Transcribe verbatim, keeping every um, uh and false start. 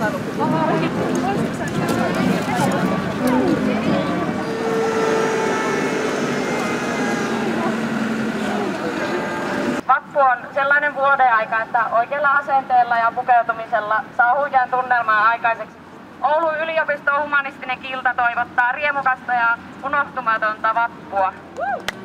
Vappu on sellainen vuodenaika, että oikealla asenteella ja pukeutumisella saa huikean tunnelmaa aikaiseksi. Oulun yliopiston humanistinen kilta toivottaa riemukasta ja unohtumatonta vappua.